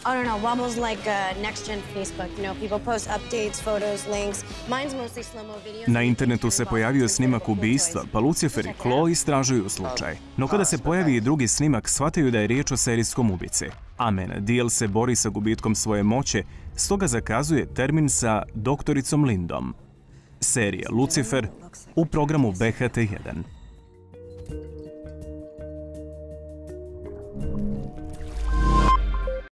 I don't know, almost like next-gen Facebook. You know, people post updates, photos, links. Mine's mostly slow-mo videos. Na internetu se pojavio snimak ubistva, pa Lucifer i Chloe istražuju slučaj. No kada se pojavi i drugi snimak, shvataju da je riječ o serijskom ubici. Amenadiel se bori sa gubitkom svoje moći, stoga zakazuje termin sa doktoricom Lindom. Serija Lucifer u programu BHRT 1.